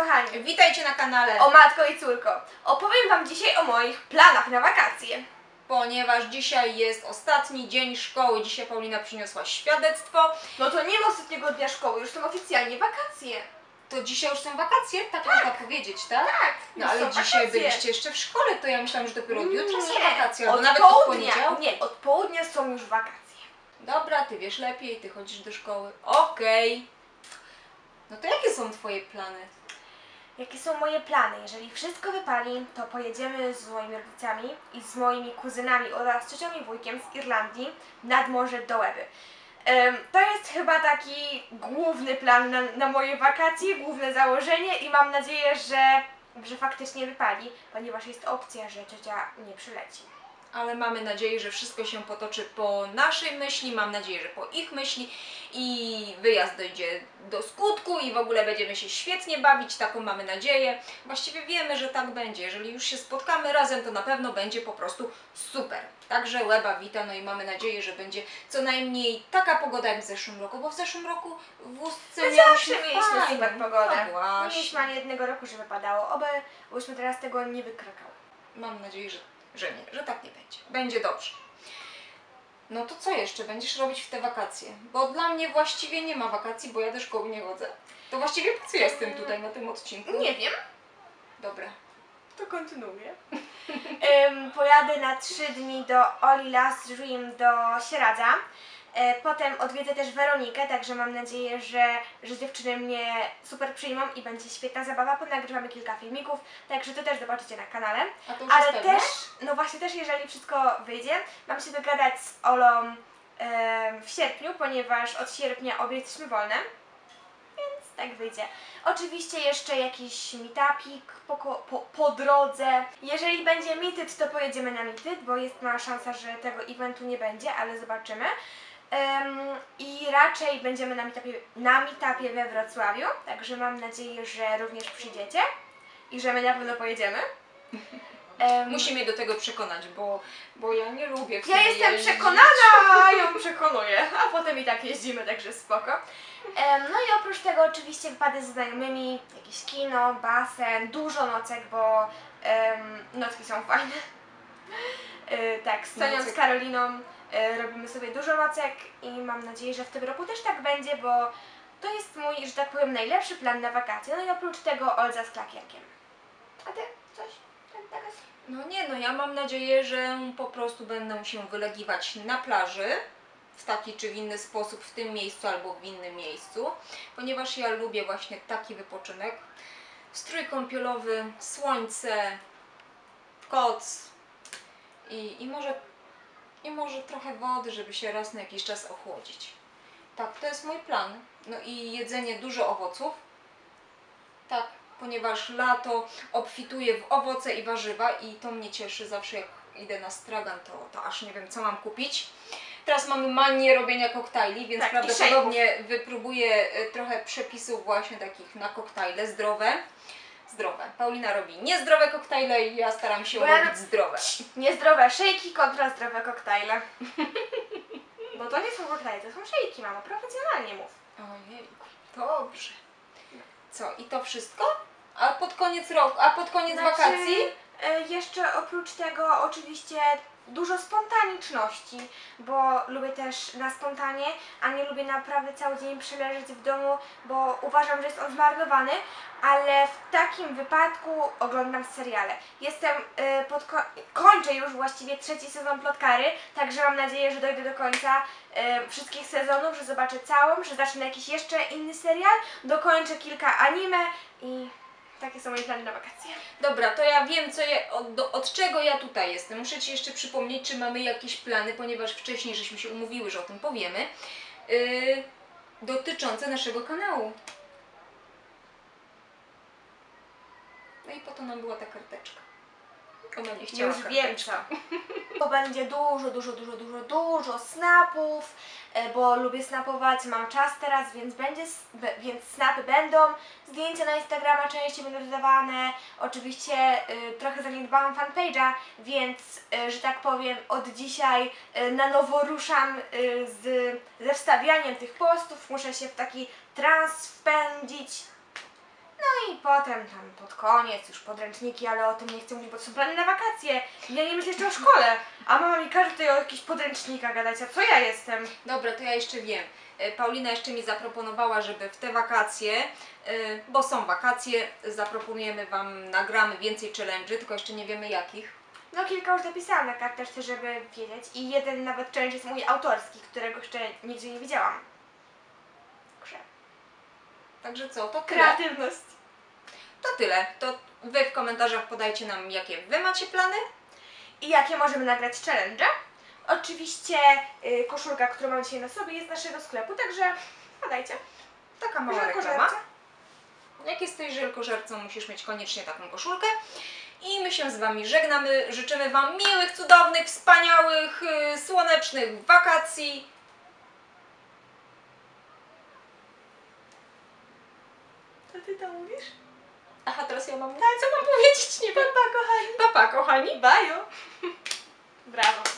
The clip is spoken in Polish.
kochani! Witajcie na kanale O matko i córko. Opowiem wam dzisiaj o moich planach na wakacje. Ponieważ dzisiaj jest ostatni dzień szkoły. Dzisiaj Paulina przyniosła świadectwo. No to nie ma ostatniego dnia szkoły, już są oficjalnie wakacje. To dzisiaj już są wakacje? Tak można powiedzieć, tak? Tak, No już ale są dzisiaj wakacje. byliście jeszcze w szkole, to ja myślałam, że dopiero od jutra są Nie, wakacje, albo od nawet od południa. poniedziałku. Nie, od południa są już wakacje. Dobra, ty wiesz lepiej, ty chodzisz do szkoły. Okej. No to jakie są twoje plany? Jakie są moje plany? Jeżeli wszystko wypali, to pojedziemy z moimi rodzicami i z moimi kuzynami oraz ciocią i wujkiem z Irlandii nad morze do Łeby. To jest chyba taki główny plan na moje wakacje, główne założenie i mam nadzieję, że faktycznie wypali, ponieważ jest opcja, że ciocia nie przyleci. Ale mamy nadzieję, że wszystko się potoczy po naszej myśli, mam nadzieję, że po ich myśli i wyjazd dojdzie do skutku i w ogóle będziemy się świetnie bawić, taką mamy nadzieję. Właściwie wiemy, że tak będzie. Jeżeli już się spotkamy razem, to na pewno będzie po prostu super. Także Łeba wita, no i mamy nadzieję, że będzie co najmniej taka pogoda jak w zeszłym roku, bo w zeszłym roku w Ustce My miałyśmy zawsze mieliśmy fajną. super pogodę. No Nie właśnie. mieliśmy ani jednego roku, że wypadało. Byśmy teraz tego nie wykrakał. Mam nadzieję, że nie, że tak nie będzie. Będzie dobrze. No to co jeszcze będziesz robić w te wakacje? Bo dla mnie właściwie nie ma wakacji, bo ja do szkoły nie chodzę. To właściwie po co ja jestem tutaj na tym odcinku? Nie wiem. Dobra. To kontynuuję. Pojadę na 3 dni do Oli Last Dream do Sieradza. Potem odwiedzę też Weronikę, także mam nadzieję, że dziewczyny mnie super przyjmą i będzie świetna zabawa. Ponagrywamy kilka filmików, także to też zobaczycie na kanale. A to już Ale jest pewne? też, no właśnie też jeżeli wszystko wyjdzie, mam się dogadać z Olą w sierpniu, ponieważ od sierpnia obie jesteśmy wolne. Więc tak wyjdzie. Oczywiście jeszcze jakiś meetupik po drodze. Jeżeli będzie meetup, to pojedziemy na meetup, bo jest mała szansa, że tego eventu nie będzie, ale zobaczymy. I raczej będziemy na meetupie we Wrocławiu, także mam nadzieję, że również przyjdziecie i że my na pewno pojedziemy. Musi mnie do tego przekonać, bo ja nie lubię w Ja sumie jestem jeździć. przekonana, a ją przekonuję, a potem i tak jeździmy, także spoko. No i oprócz tego oczywiście wypady ze znajomymi, jakieś kino, basen, dużo nocek, bo nocki są fajne. Tak, z Sonią, z Karoliną robimy sobie dużo nocek i mam nadzieję, że w tym roku też tak będzie, bo to jest mój, że tak powiem, najlepszy plan na wakacje. No i oprócz tego Olza z klakierkiem. A ty? Coś? Tak jest? No nie, no ja mam nadzieję, że po prostu będą się wylegiwać na plaży w taki czy w inny sposób, w tym miejscu albo w innym miejscu, ponieważ ja lubię właśnie taki wypoczynek. Strój kąpielowy, słońce, koc i może trochę wody, żeby się raz na jakiś czas ochłodzić. Tak, to jest mój plan. No i jedzenie dużo owoców. Tak, ponieważ lato obfituje w owoce i warzywa i to mnie cieszy zawsze, jak idę na stragan, to aż nie wiem, co mam kupić. Teraz mamy manię robienia koktajli, więc tak, prawdopodobnie wypróbuję trochę przepisów właśnie takich na koktajle zdrowe. Paulina robi niezdrowe koktajle i ja staram się robić zdrowe. Niezdrowe szejki kontra zdrowe koktajle. Bo to nie są koktajle, to są szejki, mamo, profesjonalnie mów. Ojejku, dobrze. Co, i to wszystko? A pod koniec roku, a pod koniec wakacji? Jeszcze oprócz tego oczywiście dużo spontaniczności, bo lubię też na spontanie, a nie lubię naprawdę cały dzień przeleżeć w domu, bo uważam, że jest on zmarnowany, ale w takim wypadku oglądam seriale. Kończę już właściwie 3. sezon Plotkary, także mam nadzieję, że dojdę do końca wszystkich sezonów, że zobaczę całą, że zacznę jakiś jeszcze inny serial, dokończę kilka anime i takie są moje plany na wakacje. Dobra, to ja wiem, od czego ja tutaj jestem. Muszę Ci jeszcze przypomnieć, czy mamy jakieś plany, ponieważ wcześniej żeśmy się umówiły, że o tym powiemy, dotyczące naszego kanału. No i po to nam była ta karteczka. Ona nie chciała Już wiem co. To będzie dużo snapów, bo lubię snapować, mam czas teraz, więc snapy będą. Zdjęcia na Instagrama częściej będą dodawane. Oczywiście trochę zaniedbałam fanpage'a, więc, że tak powiem, od dzisiaj na nowo ruszam ze wstawianiem tych postów. Muszę się w taki trans wpędzić. No i potem tam pod koniec już podręczniki, ale o tym nie chcę mówić, bo to są plany na wakacje. Ja nie myślę jeszcze o szkole. A mama mi każe tutaj o jakichś podręcznikach gadać, a co ja jestem? Dobra, to ja jeszcze wiem. Paulina jeszcze mi zaproponowała, żeby w te wakacje, bo są wakacje, zaproponujemy Wam, nagramy więcej challenge'y, tylko jeszcze nie wiemy jakich. No kilka już zapisałam na karteczce, żeby wiedzieć. I jeden nawet challenge jest mój autorski, którego jeszcze nigdzie nie widziałam. Także Także co, to tyle. kreatywność. To tyle. To Wy w komentarzach podajcie nam, jakie Wy macie plany. I jakie możemy nagrać challenge? Oczywiście koszulka, którą mam dzisiaj na sobie, jest z naszego sklepu, także podajcie. Taka mała Żelkożerca. reklama. Jak jesteś żelkożercą, musisz mieć koniecznie taką koszulkę. I my się z Wami żegnamy. Życzymy Wam miłych, cudownych, wspaniałych, słonecznych wakacji. Co ty tam mówisz? Aha, teraz ja mam... Co mam powiedzieć? Nie wiem. Pa, kochani. Pa, pa, kochani. Baju. Brawo.